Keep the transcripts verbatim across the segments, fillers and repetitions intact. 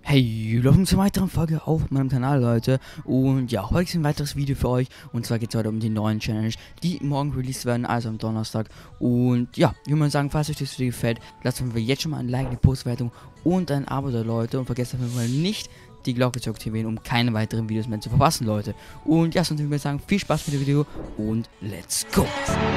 Hey, willkommen zur weiteren Folge auf meinem Kanal, Leute. Und ja, heute ist ein weiteres Video für euch. Und zwar geht es heute um die neuen Challenge, die morgen released werden, also am Donnerstag. Und ja, ich würde mal sagen, falls euch das Video gefällt, lasst mir jetzt schon mal ein Like, eine Postwertung und ein Abo da, Leute. Und vergesst auf jeden Fall nicht, die Glocke zu aktivieren, um keine weiteren Videos mehr zu verpassen, Leute. Und ja, sonst würde ich sagen, viel Spaß mit dem Video und let's go!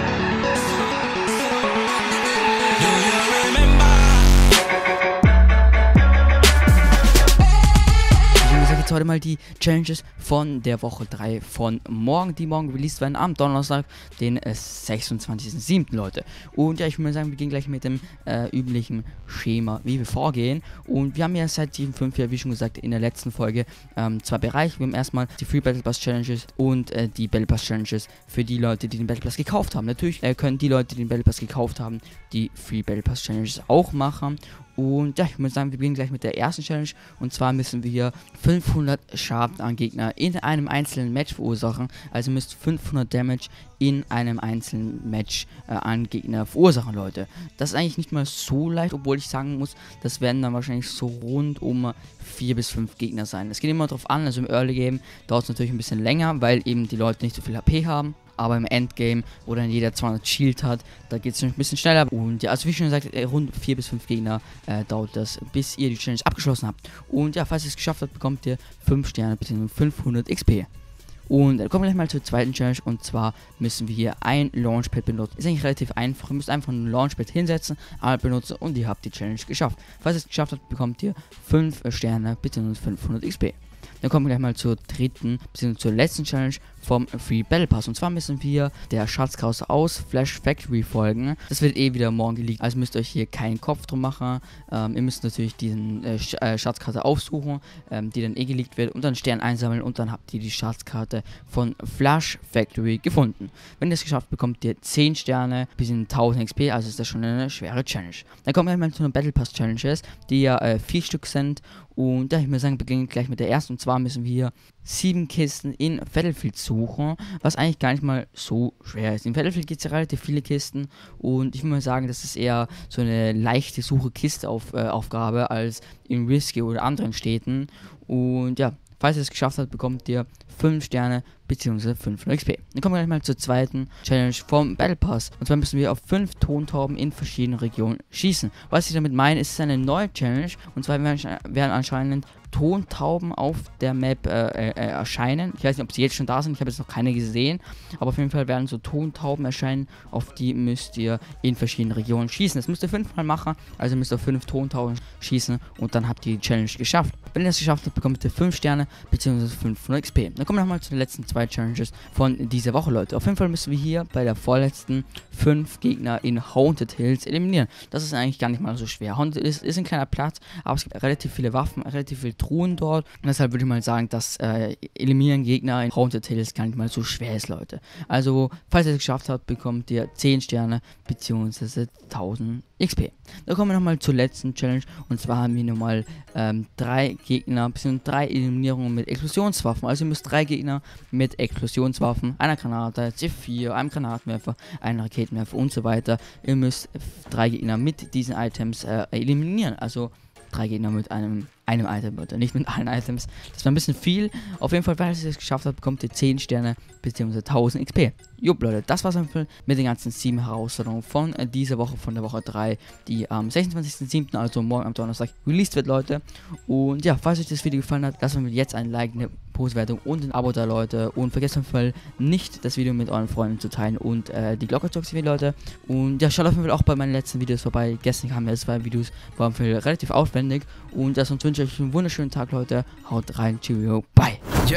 Heute mal die Challenges von der Woche drei von morgen, die morgen released werden am Donnerstag, den äh, sechsundzwanzigsten siebten Leute. Und ja, ich würde mal sagen, wir gehen gleich mit dem äh, üblichen Schema, wie wir vorgehen. Und wir haben ja seit sieben Punkt fünf, ja, wie schon gesagt, in der letzten Folge ähm, zwei Bereiche. Wir haben erstmal die Free Battle Pass Challenges und äh, die Battle Pass Challenges für die Leute, die den Battle Pass gekauft haben. Natürlich äh, können die Leute, die den Battle Pass gekauft haben, die Free Battle Pass Challenges auch machen. Und ja, ich würde sagen, wir beginnen gleich mit der ersten Challenge. Und zwar müssen wir fünfhundert Schaden an Gegner in einem einzelnen Match verursachen. Also müsst fünfhundert Damage in einem einzelnen Match äh, an Gegner verursachen, Leute. Das ist eigentlich nicht mal so leicht, obwohl ich sagen muss, das werden dann wahrscheinlich so rund um vier bis fünf Gegner sein. Es geht immer darauf an, also im Early Game dauert es natürlich ein bisschen länger, weil eben die Leute nicht so viel H P haben. Aber im Endgame, wo dann jeder zweihundert Shield hat, da geht es ein bisschen schneller. Und ja, also wie schon gesagt, rund vier bis fünf Gegner äh, dauert das, bis ihr die Challenge abgeschlossen habt. Und ja, falls ihr es geschafft habt, bekommt ihr fünf Sterne bzw. fünfhundert X P. Und dann kommen wir gleich mal zur zweiten Challenge. Und zwar müssen wir hier ein Launchpad benutzen. Ist eigentlich relativ einfach. Ihr müsst einfach ein Launchpad hinsetzen, einmal benutzen und ihr habt die Challenge geschafft. Falls ihr es geschafft habt, bekommt ihr fünf Sterne bzw. fünfhundert X P. Dann kommen wir gleich mal zur dritten bzw. zur letzten Challenge vom Free Battle Pass. Und zwar müssen wir der Schatzkrause aus Flash Factory folgen. Das wird eh wieder morgen geleakt, also müsst ihr euch hier keinen Kopf drum machen. Ähm, ihr müsst natürlich diesen äh, Sch äh, Schatzkarte aufsuchen, ähm, die dann eh geleakt wird, und dann Stern einsammeln und dann habt ihr die Schatzkarte von Flash Factory gefunden. Wenn ihr es geschafft habt, bekommt ihr zehn Sterne bis in tausend X P, also ist das schon eine schwere Challenge. Dann kommen wir mal zu den Battle Pass Challenges, die ja äh, vier Stück sind. Und ja, ich würde sagen, wir beginnen gleich mit der ersten. Und zwar müssen wir sieben Kisten in Battlefield suchen, was eigentlich gar nicht mal so schwer ist. In Battlefield gibt es ja relativ viele Kisten und ich würde mal sagen, das ist eher so eine leichte Suche-Kiste-Aufgabe -Auf, äh, als in Risky oder anderen Städten. Und ja, falls ihr es geschafft habt, bekommt ihr fünf Sterne bzw. fünfhundert X P. Dann kommen wir gleich mal zur zweiten Challenge vom Battle Pass. Und zwar müssen wir auf fünf Tontauben in verschiedenen Regionen schießen. Was ich damit meine, ist eine neue Challenge. Und zwar werden anscheinend Tontauben auf der Map äh, äh, erscheinen. Ich weiß nicht, ob sie jetzt schon da sind, ich habe jetzt noch keine gesehen. Aber auf jeden Fall werden so Tontauben erscheinen, auf die müsst ihr in verschiedenen Regionen schießen. Das müsst ihr fünfmal machen, also müsst ihr auf fünf Tontauben schießen und dann habt ihr die Challenge geschafft. Wenn ihr das geschafft habt, bekommt ihr fünf Sterne bzw. fünfhundert X P. Dann kommen wir nochmal zu den letzten zwei Challenges von dieser Woche, Leute. Auf jeden Fall müssen wir hier bei der vorletzten fünf Gegner in Haunted Hills eliminieren. Das ist eigentlich gar nicht mal so schwer. Haunted Hills ist ein kleiner Platz, aber es gibt relativ viele Waffen, relativ viele Truhen dort. Und deshalb würde ich mal sagen, dass äh, eliminieren Gegner in Haunted Hills gar nicht mal so schwer ist, Leute. Also, falls ihr es geschafft habt, bekommt ihr zehn Sterne bzw. tausend X P. Dann kommen wir nochmal zur letzten Challenge. Und zwar haben wir nochmal ähm, drei Gegner bzw. drei Eliminierungen mit Explosionswaffen. Also ihr müsst drei Gegner mit Explosionswaffen, einer Granate, C vier, einem Granatenwerfer, einem Raketenwerfer und so weiter. Ihr müsst drei Gegner mit diesen Items äh, eliminieren. Also drei Gegner mit einem einem Item, oder nicht mit allen Items. Das war ein bisschen viel. Auf jeden Fall, wenn ihr es geschafft habt, bekommt ihr zehn Sterne bzw. tausend X P. Jupp, Leute, das war's einfach mit den ganzen sieben Herausforderungen von äh, dieser Woche, von der Woche drei, die am sechsundzwanzigsten siebten, also morgen am Donnerstag, released wird, Leute. Und ja, falls euch das Video gefallen hat, lasst mir jetzt ein Like, eine Postwertung und ein Abo da, Leute. Und vergesst auf jeden Fall nicht, das Video mit euren Freunden zu teilen und äh, die Glocke zu aktivieren, Leute. Und ja, schaut auf jeden Fall auch bei meinen letzten Videos vorbei. Gestern haben wir zwei Videos, waren für relativ aufwendig. Und das uns wünsche ich euch einen wunderschönen Tag, Leute. Haut rein, cheerio, bye. Yo,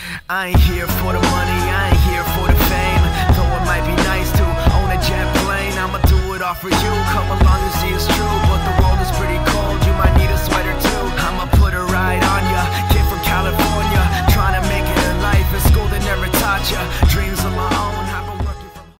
I ain't here for the money, I ain't here for the fame. Though it might be nice to own a jet plane, I'ma do it all for you. Come along and see it's true, but the world is pretty